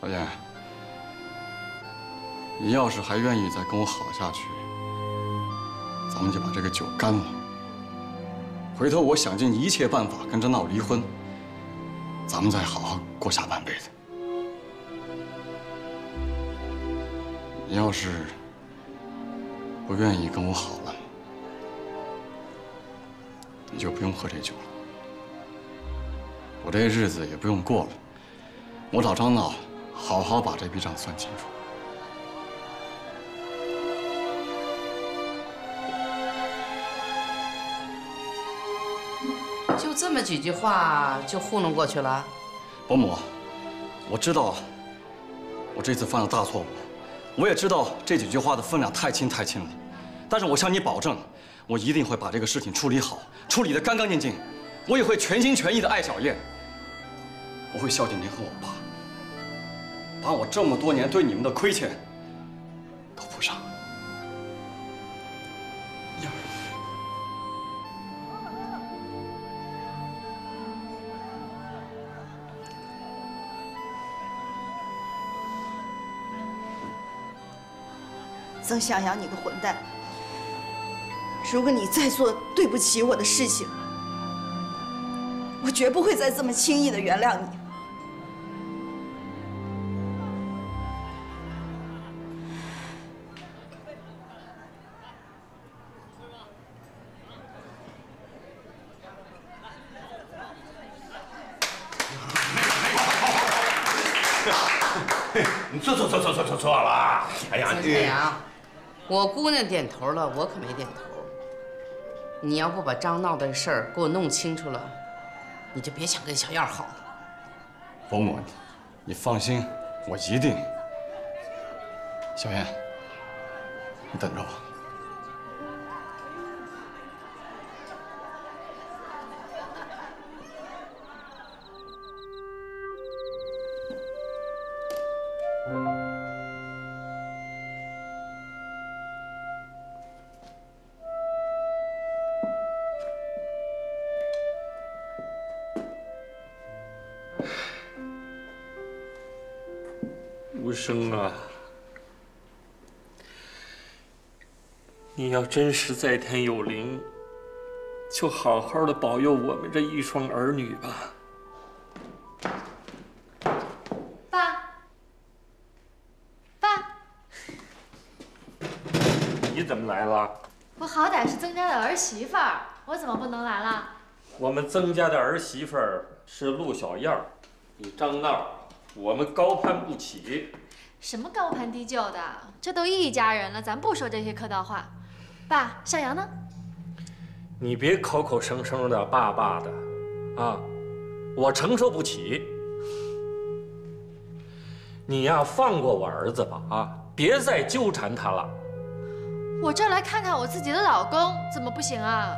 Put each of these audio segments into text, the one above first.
小燕，你要是还愿意再跟我好下去，咱们就把这个酒干了。回头我想尽一切办法跟这闹离婚，咱们再好好过下半辈子。你要是不愿意跟我好了，你就不用喝这酒了，我这日子也不用过了。我找张闹好好把这笔账算清楚。 就这么几句话就糊弄过去了？ 伯母，我知道我这次犯了大错误，我也知道这几句话的分量太轻太轻了，但是我向你保证，我一定会把这个事情处理好，处理得干干净净。我也会全心全意地爱小燕，我会孝敬您和我爸，把我这么多年对你们的亏欠都补上。燕儿， 曾向阳，你个混蛋！如果你再做对不起我的事情，我绝不会再这么轻易的原谅你。 你错了！哎呀， 曾向阳，我姑娘点头了，我可没点头。你要不把张闹的事儿给我弄清楚了，你就别想跟小燕好了。 伯母，你放心，我一定。小燕，你等着我。 无声啊，你要真是在天有灵，就好好的保佑我们这一双儿女吧。 爸， 你怎么来了？ 我好歹是曾家的儿媳妇儿，我怎么不能来了？ 我们曾家的儿媳妇儿是陆小燕儿，你张闹，我们高攀不起。 什么高攀低就的，这都一家人了，咱不说这些客套话。爸，向阳呢？ 你别口口声声的爸爸的，啊，我承受不起。你呀，放过我儿子吧，啊，别再纠缠他了。 我这儿来看看我自己的老公，怎么不行啊？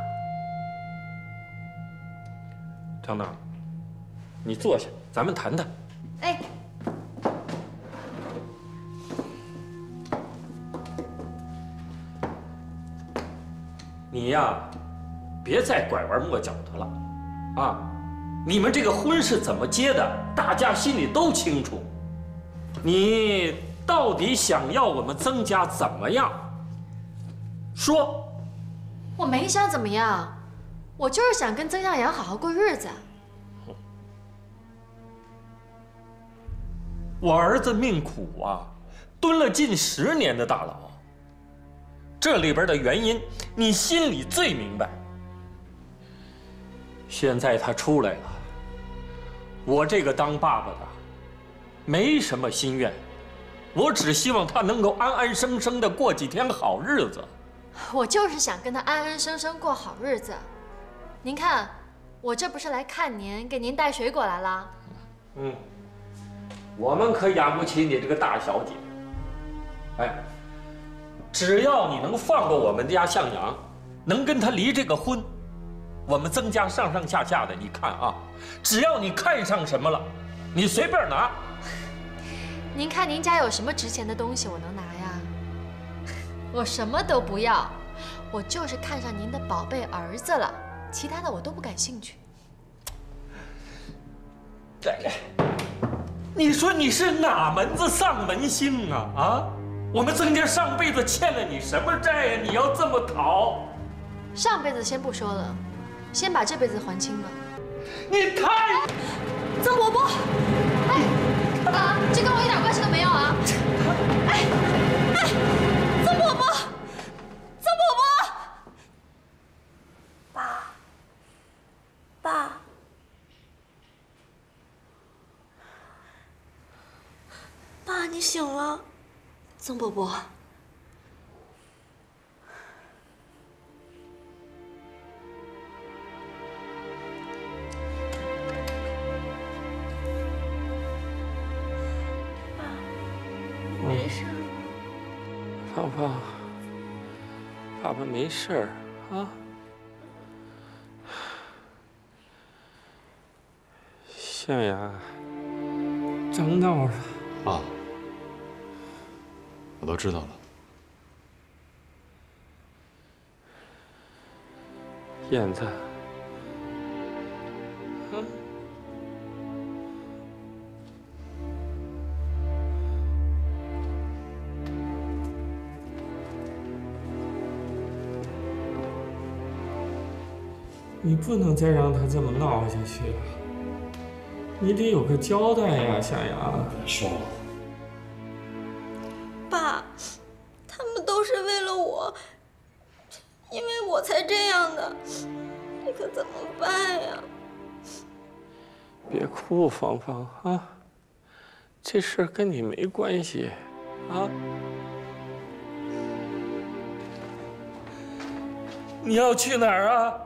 张闹，你坐下，咱们谈谈。 哎。 你呀，别再拐弯抹角的了，啊！你们这个婚是怎么结的，大家心里都清楚。你到底想要我们曾家怎么样？说。 我没想怎么样，我就是想跟曾向阳好好过日子。 我儿子命苦啊，蹲了近10年的大牢。这里边的原因，你心里最明白。现在他出来了，我这个当爸爸的，没什么心愿，我只希望他能够安安生生的过几天好日子。 我就是想跟他安安生生过好日子。您看，我这不是来看您，给您带水果来了。 我们可养不起你这个大小姐。哎。只要你能放过我们家向阳，能跟他离这个婚，我们曾家上上下下的，你看啊，只要你看上什么了，你随便拿。 您看您家有什么值钱的东西我能拿呀？我什么都不要，我就是看上您的宝贝儿子了，其他的我都不感兴趣。 来来， 你说你是哪门子丧门星啊？啊，我们曾家上辈子欠了你什么债呀？你要这么讨？ 上辈子先不说了，先把这辈子还清吧。 你太…… 曾伯伯， 啊，这跟我一点关系都没有啊！ 曾伯伯，曾伯伯，爸，爸，你醒了，曾伯伯。没事。 芳芳，爸爸没事儿啊。象牙张闹了啊，我都知道了。 燕子，你不能再让他这么闹下去了，你得有个交代呀，象牙。 别说了， 爸，他们都是为了我，因为我才这样的，这可怎么办呀？ 别哭，芳芳啊，这事儿跟你没关系啊。你要去哪儿啊？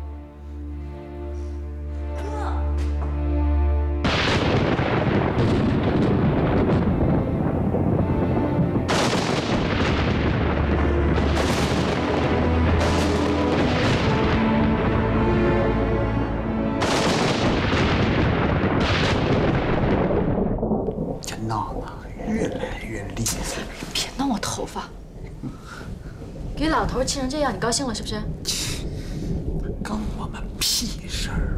别弄我头发！给老头气成这样，你高兴了是不是？ 跟我们屁事儿！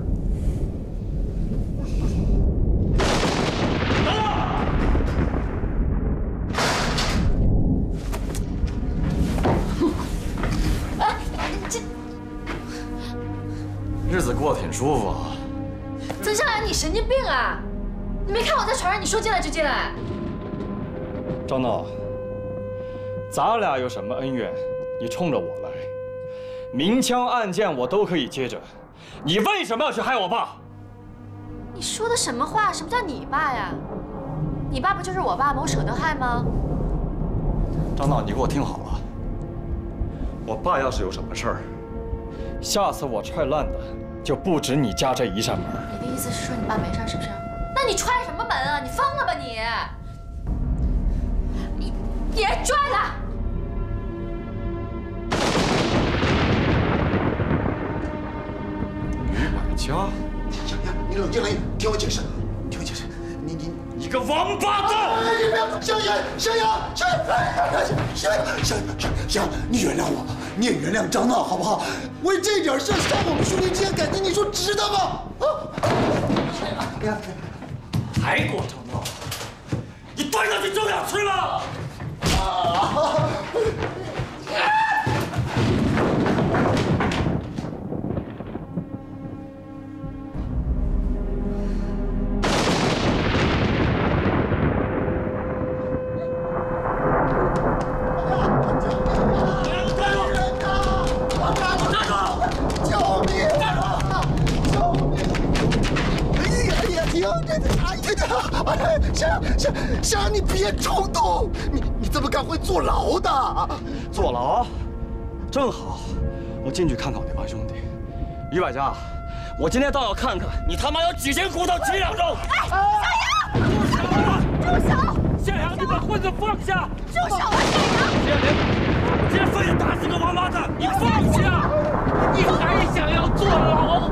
日子过得挺舒服啊。 曾向阳，你神经病啊！你没看我在床上，你说进来就进来。 张闹，咱俩有什么恩怨，你冲着我来，明枪暗箭我都可以接着，你为什么要去害我爸？ 你说的什么话？什么叫你爸呀？你爸不就是我爸吗？我舍得害吗？ 张闹，你给我听好了，我爸要是有什么事儿，下次我踹烂的就不止你家这一扇门。 你的意思是说你爸没事是不是？那你踹什么门啊？你疯了吧你？别拽了！ 于百家， 小杨，你冷静冷静，听我解释，听我解释， 你个王八蛋！ 你不要，小杨，你原谅我，你也原谅张闹，好不好？为这点事伤我们兄弟之间感情，你说值得吗？啊！ 还给我张闹！你端上去就想吃了！ 香，你别冲动，你这么干会坐牢的。 坐牢？正好，我进去看看我那帮兄弟。于百家，我今天倒要看看你他妈有几斤骨头几两肉！ 哎，住手！ 向阳，你把棍子放下！ 住手啊，向阳！ 我今天非得打死个王八蛋！你放下！你还想要坐牢？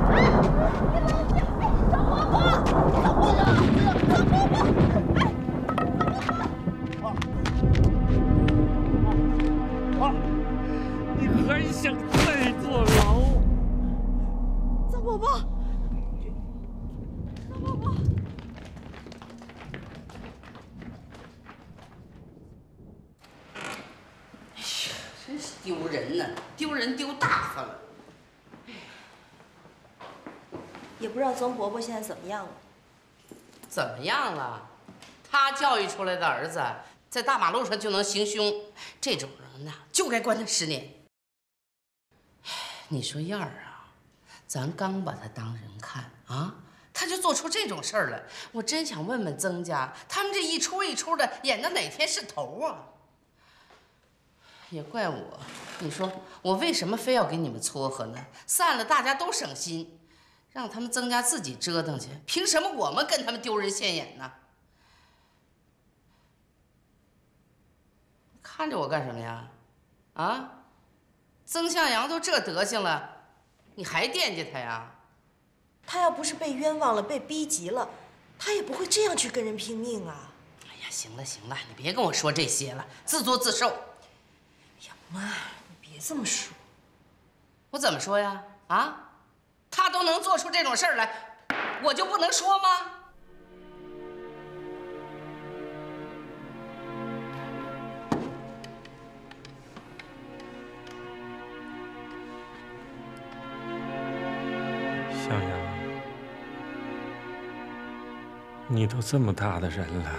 你还想再坐牢？ 曾伯伯，曾伯伯， 丢人呢，丢人丢大发了。 也不知道曾婆婆现在怎么样了。 怎么样了？她教育出来的儿子，在大马路上就能行凶，这种人呐，就该关他10年。你说燕儿啊，咱刚把他当人看啊，他就做出这种事儿来，我真想问问曾家，他们这一出一出的，演到哪天是头啊？也怪我，你说我为什么非要给你们撮合呢？散了大家都省心，让他们曾家自己折腾去，凭什么我们跟他们丢人现眼呢？看着我干什么呀？啊？曾向阳都这德行了，你还惦记他呀？ 他要不是被冤枉了，被逼急了，他也不会这样去跟人拼命啊！ 哎呀，行了行了，你别跟我说这些了，自作自受。 哎呀妈，你别这么说。 我怎么说呀？啊？他都能做出这种事儿来，我就不能说吗？ 向阳，你都这么大的人了，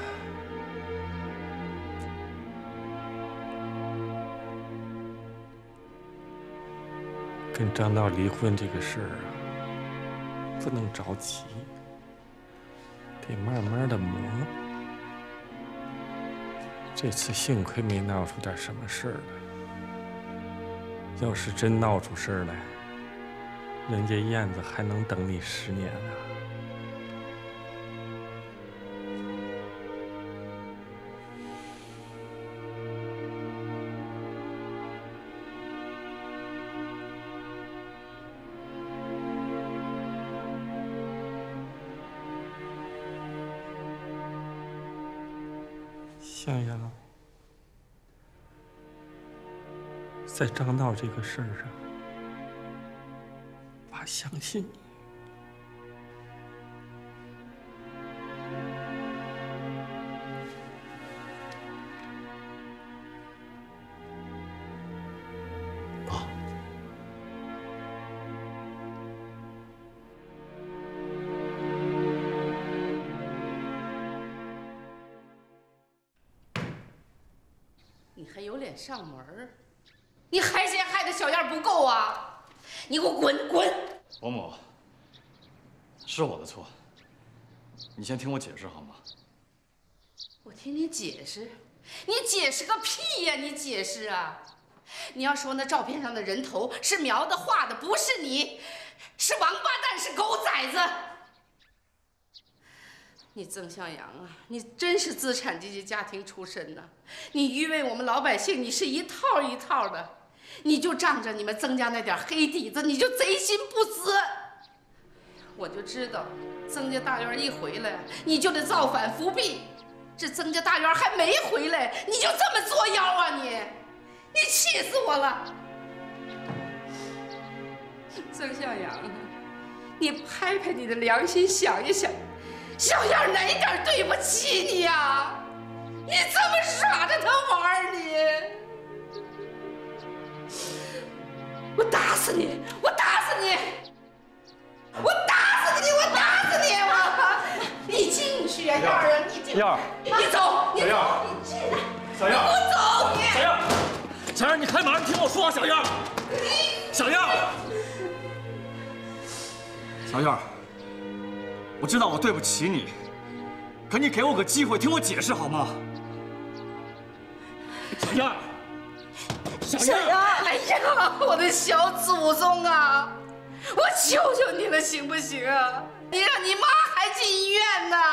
跟张闹离婚这个事儿啊，不能着急，得慢慢的磨。这次幸亏没闹出点什么事儿来，要是真闹出事儿来，人家燕子还能等你10年呢。向阳，在张闹这个事儿上，爸相信你。 爸， 你还有脸上门儿？你还嫌害得小燕不够啊？你给我滚滚！ 伯母，是我的错，你先听我解释好吗？ 我听你解释，你解释个屁呀！你解释啊！你要说那照片上的人头是描的画的，不是你，是王八蛋，是狗崽子！你曾向阳啊，你真是资产阶级家庭出身呐！你愚昧我们老百姓，你是一套一套的，你就仗着你们曾家那点黑底子，你就贼心不死。我就知道，曾家大院一回来，你就得造反复辟。这曾家大院还没回来，你就这么作妖啊你！你气死我了！曾向阳，你拍拍你的良心，想一想。小燕哪点对不起你呀？你这么耍着她玩儿你！我打死你！我打死你！我打死你！我打死你！我！你进去呀，燕儿啊！你进！ 燕儿， 你走！你走！你进来！ 小燕儿， 你给我走！你！ 小燕儿，小燕儿，你开门，听我说，小燕儿，小燕儿，小燕儿。我知道我对不起你，可你给我个机会听我解释好吗？小燕儿，小燕儿， 哎呀，我的小祖宗啊！我求求你了，行不行啊？你让你妈还进医院呢！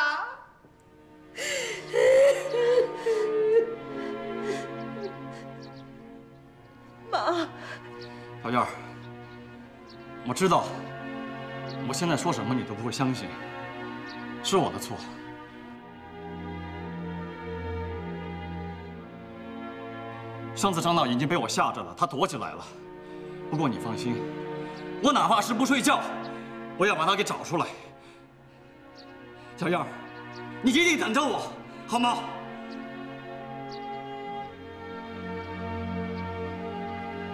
妈， 小燕儿，我知道，我现在说什么你都不会相信。是我的错。上次张闹已经被我吓着了，他躲起来了。不过你放心，我哪怕是不睡觉，我要把他给找出来。小燕儿，你一定等着我，好吗？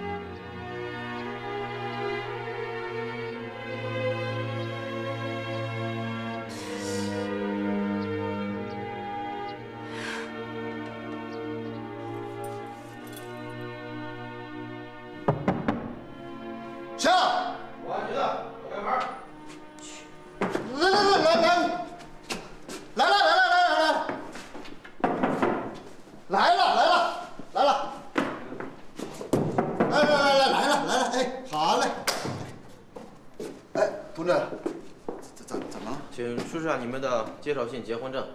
上你们的介绍信、结婚证。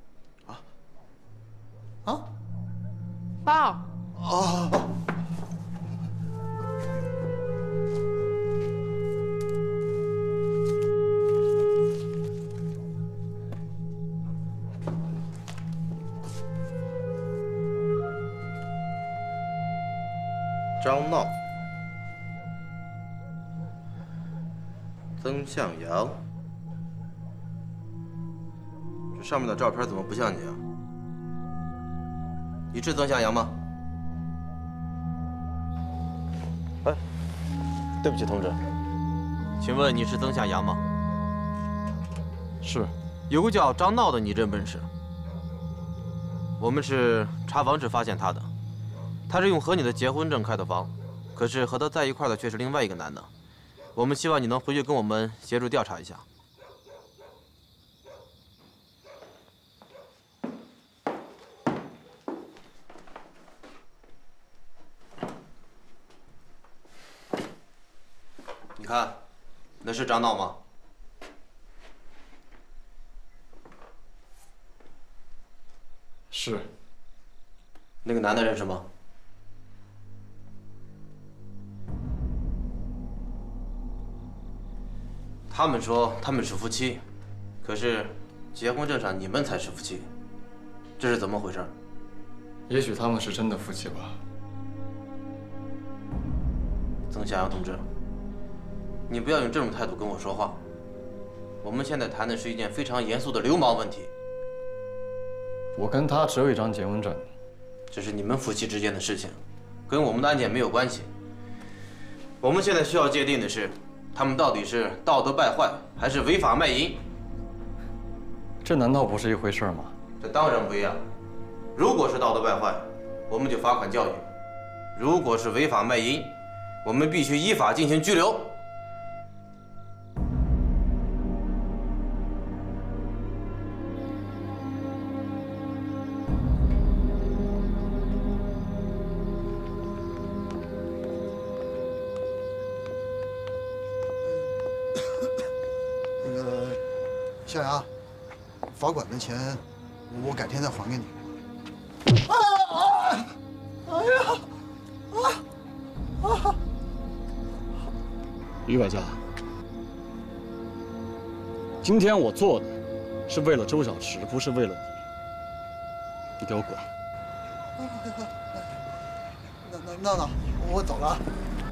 包。 张闹、曾向阳，这上面的照片怎么不像你啊？你是曾向阳吗？哎，对不起，同志，请问你是曾向阳吗？ 是。 有个叫张闹的，你认不认识？我们是查房时发现他的。他是用和你的结婚证开的房，可是和他在一块的却是另外一个男的。我们希望你能回去跟我们协助调查一下。你看，那是张闹吗？ 是。 那个男的认识吗？他们说他们是夫妻，可是结婚证上你们才是夫妻，这是怎么回事？ 也许他们是真的夫妻吧。 曾向阳同志，你不要用这种态度跟我说话。我们现在谈的是一件非常严肃的流氓问题。 我跟他只有一张结婚证。 这是你们夫妻之间的事情，跟我们的案件没有关系。我们现在需要界定的是，他们到底是道德败坏，还是违法卖淫？ 这难道不是一回事吗？ 这当然不一样。如果是道德败坏，我们就罚款教育；如果是违法卖淫，我们必须依法进行拘留。 向阳，罚款的钱我改天再还给你。 于百家，今天我做的是为了周小池，不是为了你。你给我滚！ 那，我走了。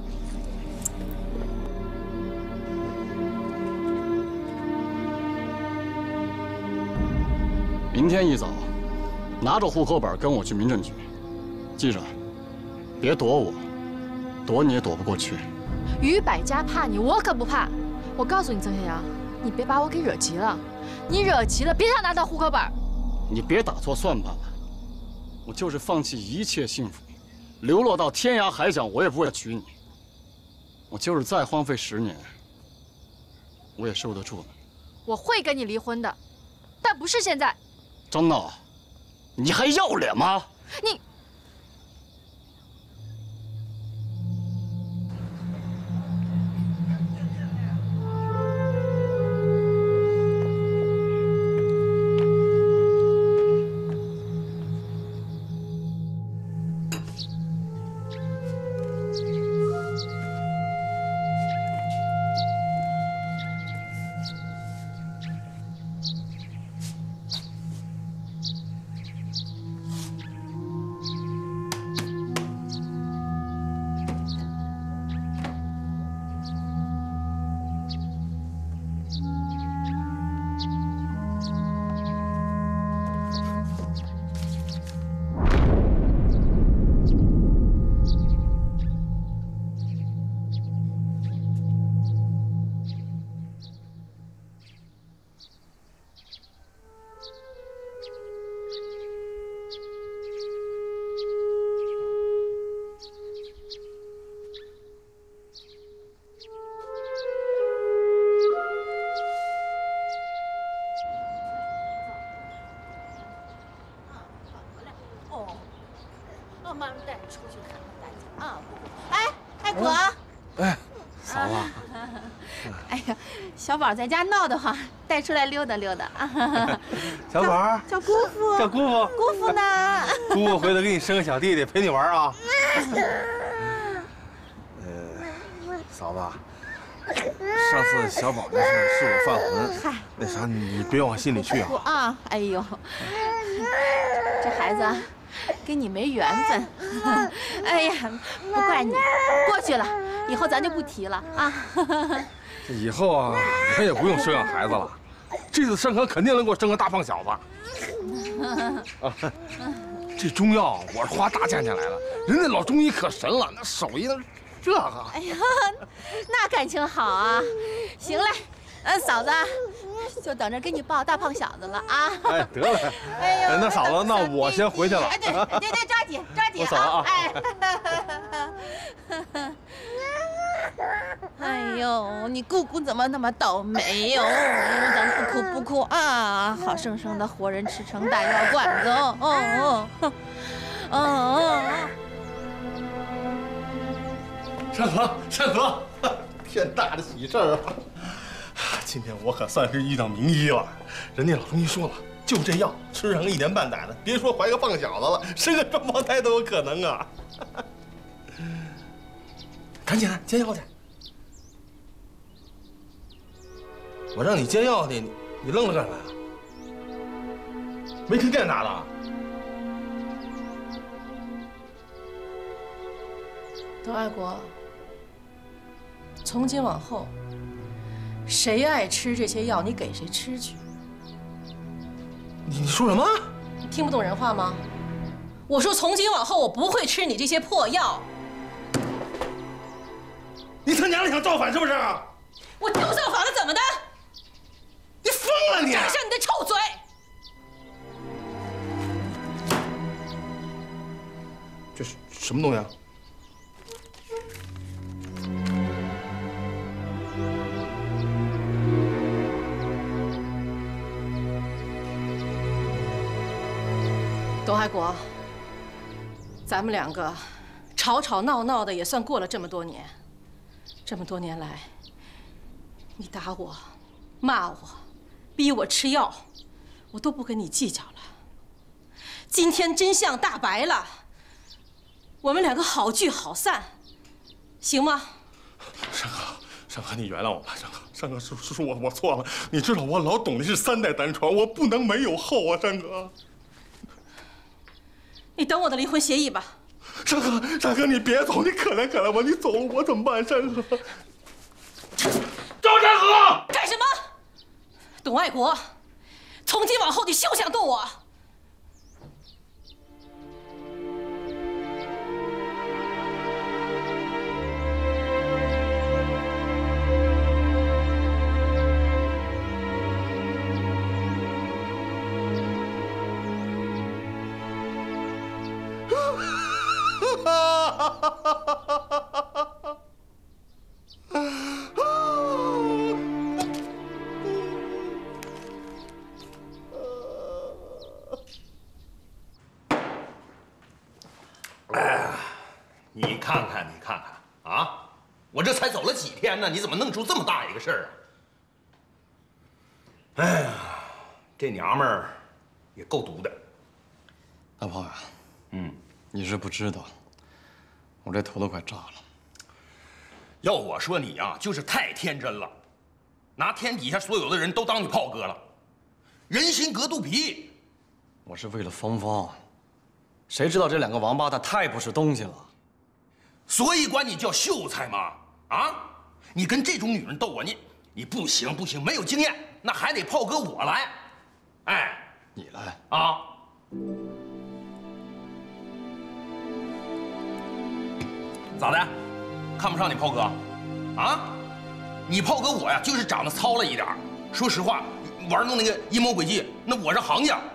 明天一早，拿着户口本跟我去民政局，记着，别躲我，躲你也躲不过去。 于百家怕你，我可不怕。我告诉你，曾向阳，你别把我给惹急了。你惹急了，别想拿到户口本。 你别打错算盘了，我就是放弃一切幸福，流落到天涯海角，我也不会娶你。我就是再荒废10年，我也受得住的。 我会跟你离婚的，但不是现在。 张闹，你还要脸吗？ 你。 妈带你出去看看大家啊！哎，果， 哎，嫂子， 哎呀，小宝在家闹得慌，带出来溜达溜达啊。 小宝， 叫姑父， 叫姑父， 姑父呢？ 姑父回头给你生个小弟弟陪你玩啊。嫂子，上次小宝那事儿是我犯浑，那啥你别往心里去啊。 啊，哎呦，这孩子跟你没缘分。哎呀，不怪你，过去了，以后咱就不提了啊。 这以后啊，咱也不用生养孩子了。这次生可肯定能给我生个大胖小子。啊，这中药我是花大价钱来的，人家老中医可神了，那手艺那这个。 哎呀，那感情好啊！行嘞，嫂子，就等着给你抱大胖小子了啊！ 哎，得了， 哎呦， 那嫂子，那我先回去了。 哎，对，抓紧我走了啊！ 哎。哎呦，你姑姑怎么那么倒霉哟？咱不哭啊！好生生的活人吃成大药罐子哦。 善和，天大的喜事儿啊！今天我可算是遇到名医了。人家老中医说了，就这药吃上1年半载的，别说怀个胖小子了，生个双胞胎都有可能啊！赶紧煎药去。我让你煎药去，你愣了干啥呀？没听见咋了？ 董爱国，从今往后，谁爱吃这些药，你给谁吃去。 你说什么？ 你听不懂人话吗？我说从今往后，我不会吃你这些破药。 你他娘的想造反是不是？ 我就造反了，怎么的？ 你疯了你！ 闭上你的臭嘴！ 这是什么东西啊？ 董爱国，咱们两个吵吵闹闹的，也算过了这么多年。这么多年来，你打我、骂我、逼我吃药，我都不跟你计较了。今天真相大白了，我们两个好聚好散，行吗？ 山河，你原谅我吧，山河，是我错了。你知道我老董的是3代单传，我不能没有后啊，山河。 你等我的离婚协议吧。 山河，你别走，你可怜我，你走了我怎么办？山河，赵山河， 干什么？董爱国，从今往后你休想动我。 哎呀，你看看啊！我这才走了几天呢，你怎么弄出这么大一个事儿啊？哎呀，这娘们儿也够毒的。 大炮呀，你是不知道，我这头都快炸了。 要我说你呀，就是太天真了，拿天底下所有的人都当你炮哥了，人心隔肚皮。 我是为了芳芳，谁知道这2个王八蛋太不是东西了。 所以管你叫秀才嘛！啊，你跟这种女人斗啊，你不行，没有经验，那还得炮哥我来。哎， 你来啊！咋的？看不上你炮哥？啊？你炮哥我呀，就是长得糙了一点。说实话，玩弄那个阴谋诡计，那我是行家。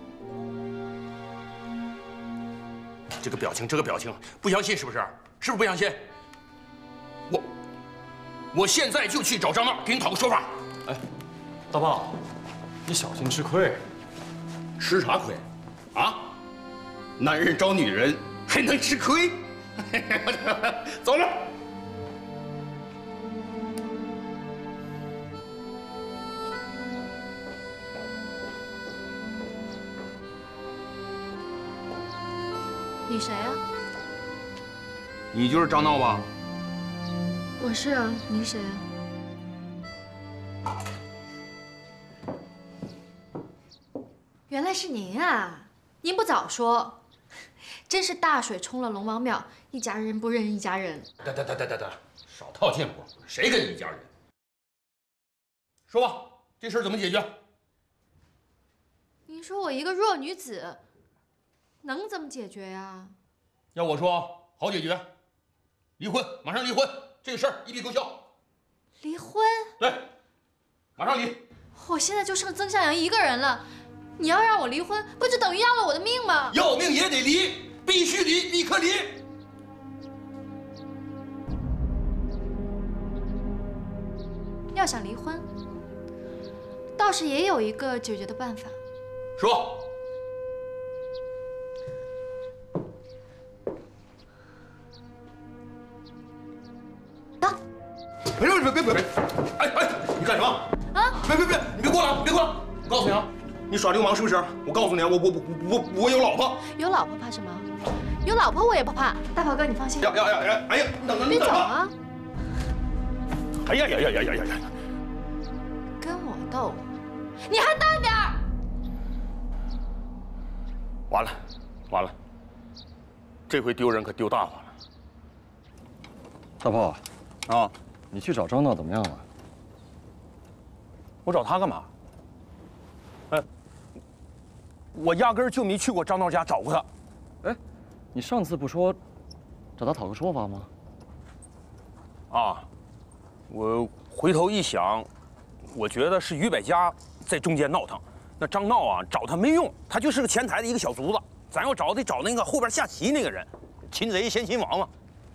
这个表情，不相信是不是？是不是不相信？我现在就去找张闹，给你讨个说法。 哎，大炮，你小心吃亏。 吃啥亏？啊？男人招女人还能吃亏？走了。 你谁啊？ 你就是张闹吧？ 我是啊，你谁啊？原来是您啊！您不早说，真是大水冲了龙王庙，一家人不认一家人。 得，少套近乎，谁跟你一家人？说吧，这事儿怎么解决？ 您说我一个弱女子，能怎么解决呀？ 要我说，好解决，离婚，马上离婚，这个事儿一笔勾销。 离婚？ 对，马上离。 我现在就剩曾向阳一个人了，你要让我离婚，不就等于要了我的命吗？ 要命也得离，必须离，立刻离。 要想离婚，倒是也有一个解决的办法。 说。别！哎，你干什么？啊！别！你别过来！别过来！我告诉你啊，你耍流氓是不是？我告诉你啊，我有老婆。 有老婆怕什么？有老婆我也不怕。大宝哥，你放心。 哎呀， 别走啊！ 哎呀！ 跟我斗，你还淡点儿！ 完了，这回丢人可丢大发了。 大炮啊， 你去找张闹怎么样了？ 我找他干嘛？我压根儿就没去过张闹家找过他。 哎，你上次不说找他讨个说法吗？ 啊，我回头一想，我觉得是于百家在中间闹腾。那张闹啊，找他没用，他就是个前台的一个小卒子。咱要找得找那个后边下棋那个人，擒贼先擒王嘛。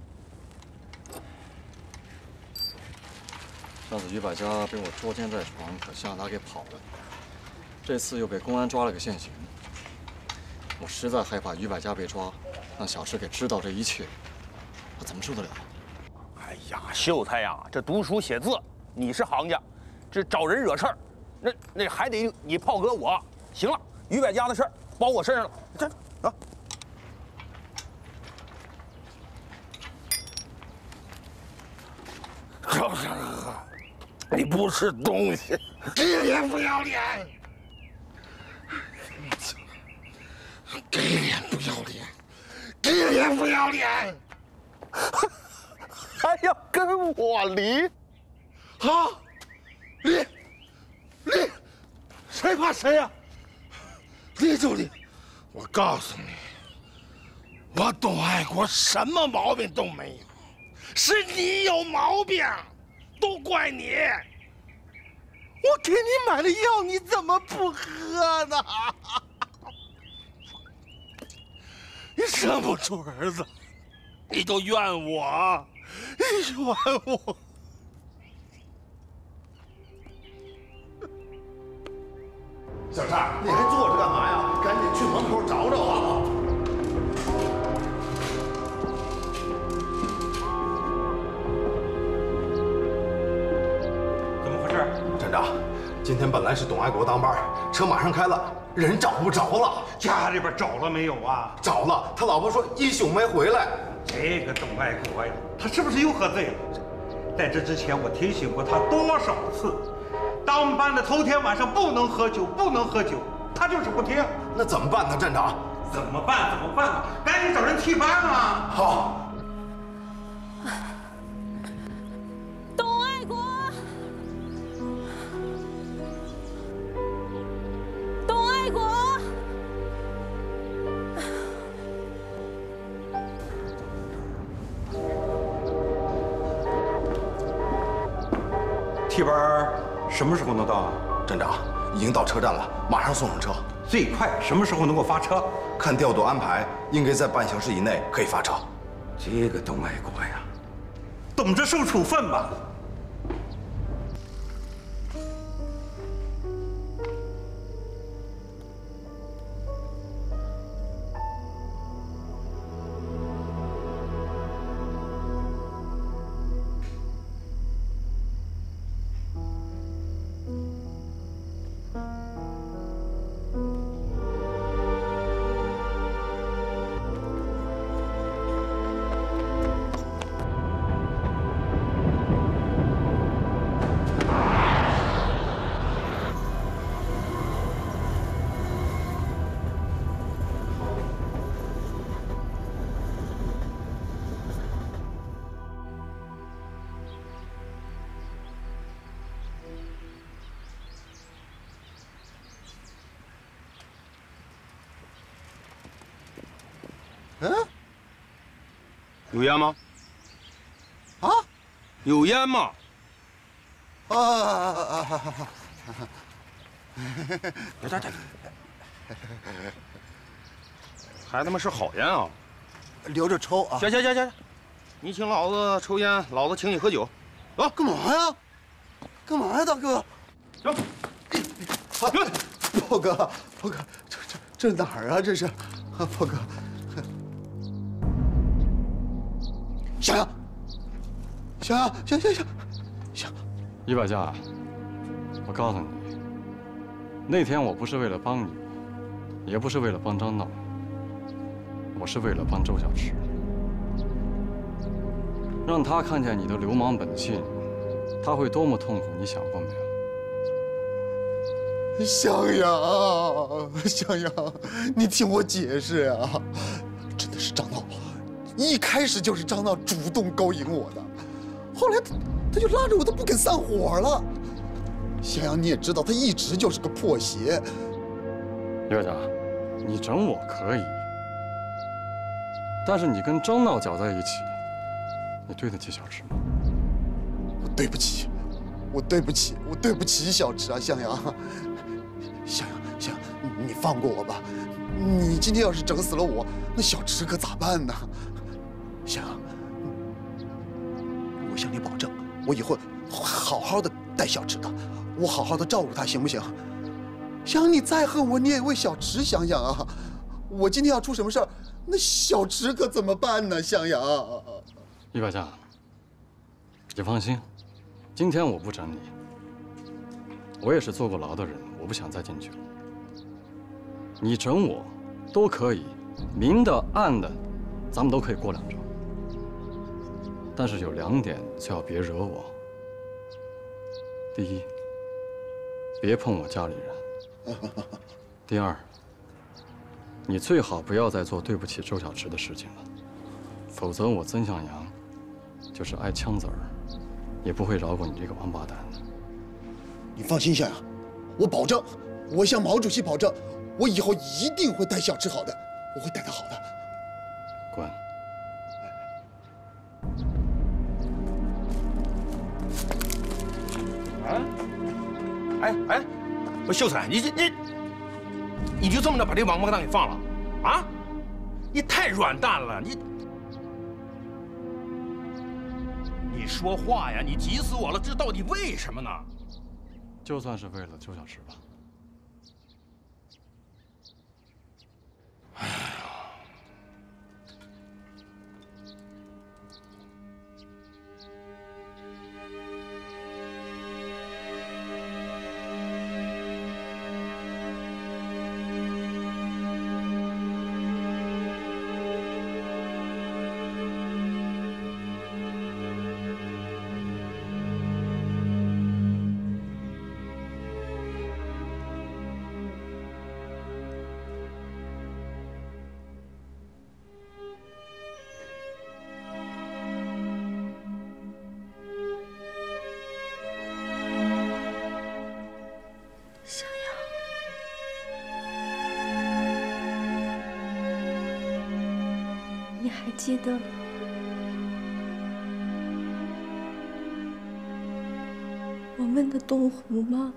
上次于百家被我捉奸在床，可向他给跑了。这次又被公安抓了个现行。我实在害怕于百家被抓，让小石给知道这一切，我怎么受得了？ 哎呀，秀才呀，这读书写字你是行家，这找人惹事儿，那还得你炮哥我。行了，于百家的事儿包我身上了，这啊。赵山河，你不是东西，给脸不要脸！给脸不要脸！给脸不要脸！还要跟我离？啊！离！谁怕谁呀？离就离！我告诉你，我董爱国什么毛病都没有，是你有毛病，都怪你！我给你买了药，你怎么不喝呢？你生不出儿子，你都怨我，你怨我。 小畅，你还坐着干嘛呀？赶紧去门口找找啊！ 怎么回事？ 站长，今天本来是董爱国当班，车马上开了，人找不着了。 家里边找了没有啊？ 找了，他老婆说一宿没回来。 这个董爱国呀，他是不是又喝醉了？在这之前我提醒过他多少次，当班的头天晚上不能喝酒，不能喝酒，他就是不听。 那怎么办呢，站长？ 怎么办啊？赶紧找人替班啊！ 好。 董爱国，董爱国。 替班什么时候能到啊？ 站长，已经到车站了，马上送上车。 最快什么时候能够发车？ 看调度安排，应该在半小时以内可以发车。 这个董爱国呀，等着受处分吧。 嗯，有烟吗？啊，有烟吗？别，孩子们是好烟啊， 留着抽啊！ 行，你请老子抽烟，老子请你喝酒。走， 干嘛呀？干嘛呀，大哥？ 走。 炮哥，这哪儿啊？这是，炮哥。小杨，行。 于百家，我告诉你，那天我不是为了帮你，也不是为了帮张闹，我是为了帮周小池，让他看见你的流氓本性，他会多么痛苦，你想过没有？ 向阳，你听我解释呀！真的是张闹，一开始就是张闹主动勾引我的，后来他就拉着我，他不肯散伙了。向阳，你也知道，他一直就是个破鞋。 于百家，你整我可以，但是你跟张闹搅在一起，你对得起小池吗？ 我对不起小池啊，向阳。向阳，你放过我吧！你今天要是整死了我，那小池可咋办呢？向阳，我向你保证，我以后好好的带小池的，我好好的照顾她，行不行？向阳，你再恨我，你也为小池想想啊！我今天要出什么事儿，那小池可怎么办呢？向阳， 于百家，你放心，今天我不整你。我也是坐过牢的人，我不想再进去了。你整我都可以，明的暗的，咱们都可以过两招。但是有2点，最好别惹我。第一，别碰我家里人；第二，你最好不要再做对不起周小池的事情了，否则我曾向阳就是挨枪子儿，也不会饶过你这个王八蛋的。 你放心，向阳，我保证，我向毛主席保证，我以后一定会带小池好的，我会带他好的。 滚！ 哎，我秀才，你就这么着把这王八蛋给放了啊？你太软蛋了，你说话呀，你急死我了，这到底为什么呢？ 就算是为了周小池吧。 哎呀， 还记得我们的东湖吗？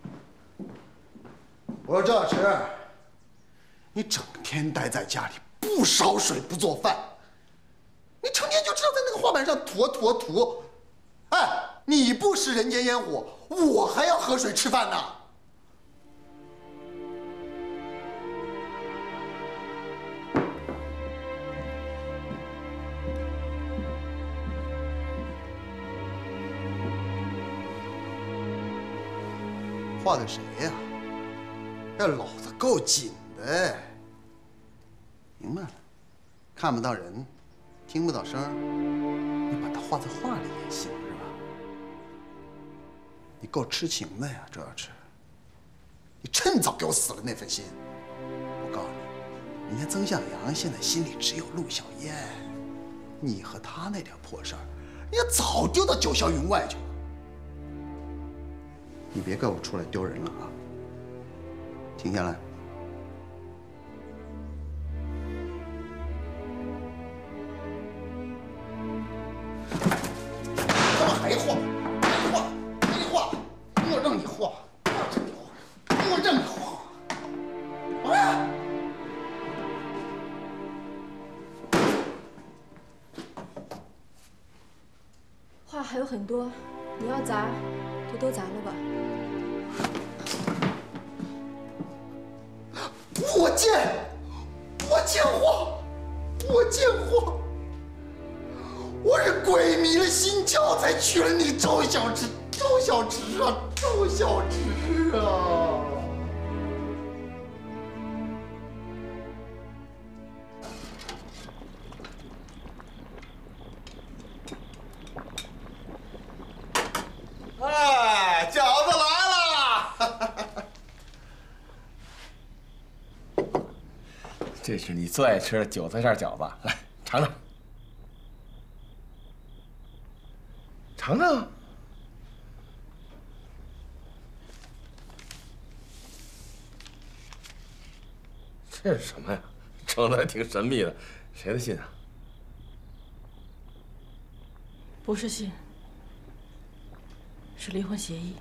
我说赵老师，你整天待在家里，不不烧水不做饭，你成天就知道在那个画板上涂。哎，你不食人间烟火，我还要喝水吃饭呢。画的谁呀？这篓子够紧的。明白了，看不到人，听不到声，你把它画在画里也行，是吧？你够痴情的呀，周小池。你趁早给我死了那份心。我告诉你，人家曾向阳现在心里只有陆小燕，你和他那点破事儿，人家早丢到九霄云外去了。你别给我出来丢人了啊！停下来。怎么还画？没画！我让你画！我让你画！啊！ 画还有很多，你要砸就都砸了吧。 我见货！我是鬼迷了心窍才娶了你周小池啊！哎，饺子来了！ 这是你最爱吃的韭菜馅饺子，来尝尝。尝尝。这是什么呀？盛的还挺神秘的，谁的信啊？ 不是信，是离婚协议。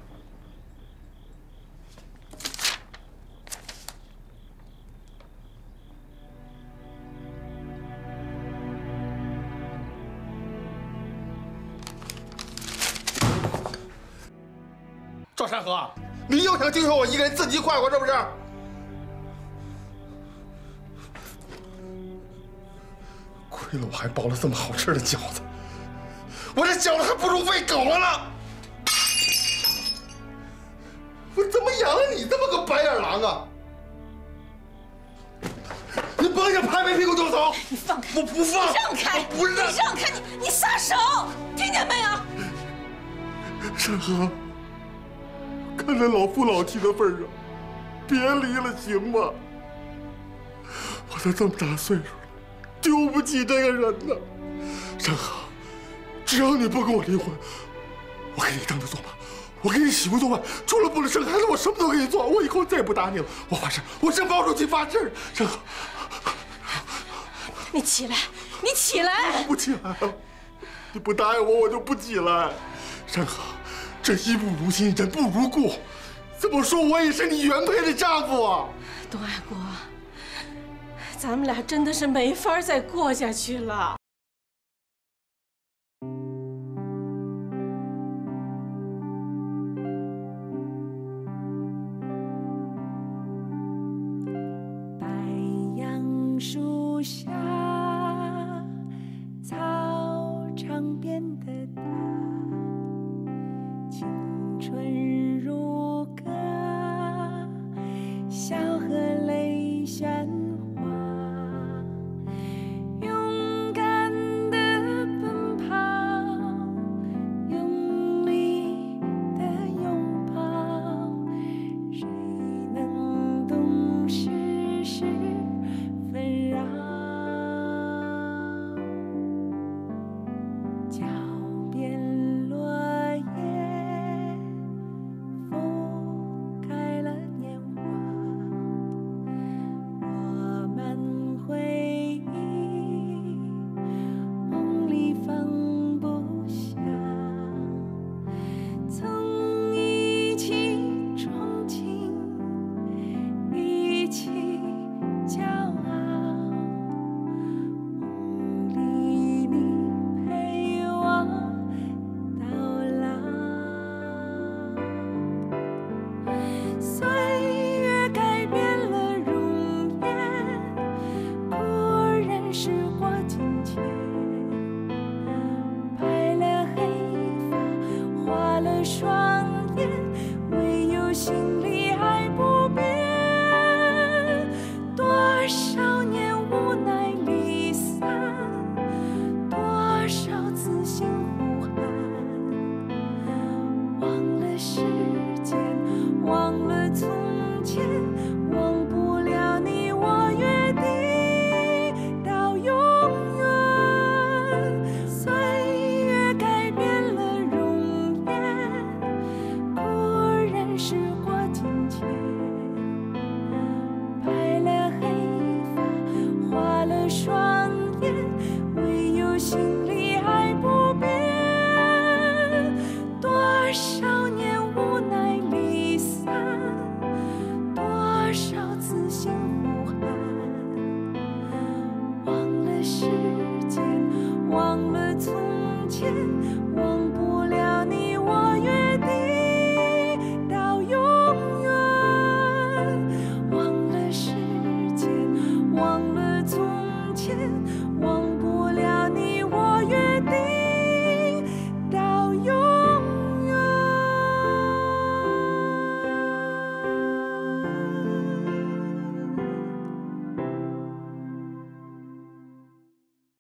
赵山河，你又想经受我一个人自己快活是不是？亏了我还包了这么好吃的饺子，我这饺子还不如喂狗了呢！我怎么养了你这么个白眼狼啊？你甭想拍拍屁股就走！ 你放开！ 我不放！ 你让开！ 我不让！ 你让开！你撒手！听见没有？ 山河，看在老夫老妻的份上，别离了，行吗？我都这么大岁数了，丢不起这个人呢。山河，只要你不跟我离婚，我给你当着做妈，我给你洗锅做饭，除了不能生孩子，我什么都给你做。我以后再也不打你了，我发誓，我真保守去发誓。山河， 你起来！你起来！ 我不起来了，你不答应我，我就不起来。山河，这衣不如新，人不如故。这么说，我也是你原配的丈夫啊！ 董爱国，咱们俩真的是没法再过下去了。 白杨树下，草场边的她，青春如歌，笑和泪喧